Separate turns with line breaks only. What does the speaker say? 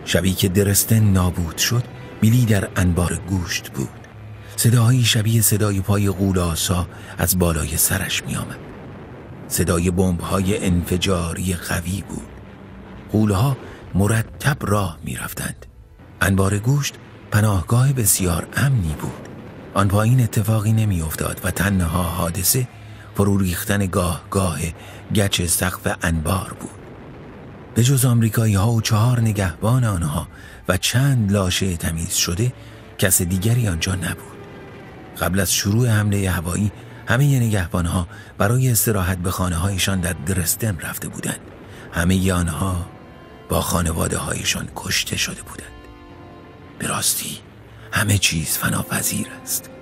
شبی که درستن نابود شد، بیلی در انبار گوشت بود. صداهایی شبیه صدای پای غول‌آسا از بالای سرش می آمد. صدای بمب‌های انفجاری قوی بود. غول‌ها مرتب راه می رفتند. انبار گوشت پناهگاه بسیار امنی بود. آن پایین اتفاقی نمی افتاد و تنها حادثه فرو ریختن گاه گچ سقف انبار بود. به جز آمریکایی ها و 4 نگهبان آنها و چند لاشه تمیز شده، کس دیگری آنجا نبود. قبل از شروع حمله هوایی همه نگهبان ها برای استراحت به خانه هایشان در درستن رفته بودند. همه آنها با خانواده هایشان کشته شده بودند. به راستی همه چیز فناپذیر است.